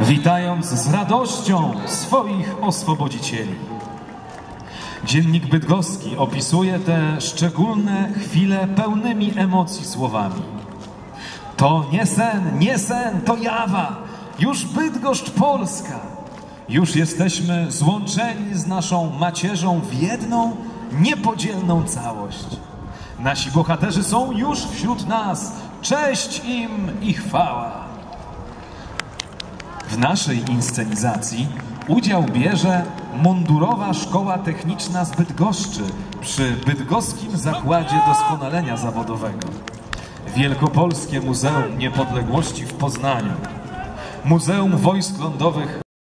witając z radością swoich oswobodzicieli. Dziennik Bydgoski opisuje te szczególne chwile pełnymi emocji słowami. To nie sen, to jawa, już Bydgoszcz Polska. Już jesteśmy złączeni z naszą macierzą w jedną, niepodzielną całość. Nasi bohaterzy są już wśród nas, cześć im i chwała. W naszej inscenizacji udział bierze Mundurowa Szkoła Techniczna z Bydgoszczy przy Bydgoskim Zakładzie Doskonalenia Zawodowego, Wielkopolskie Muzeum Niepodległości w Poznaniu, Muzeum Wojsk Lądowych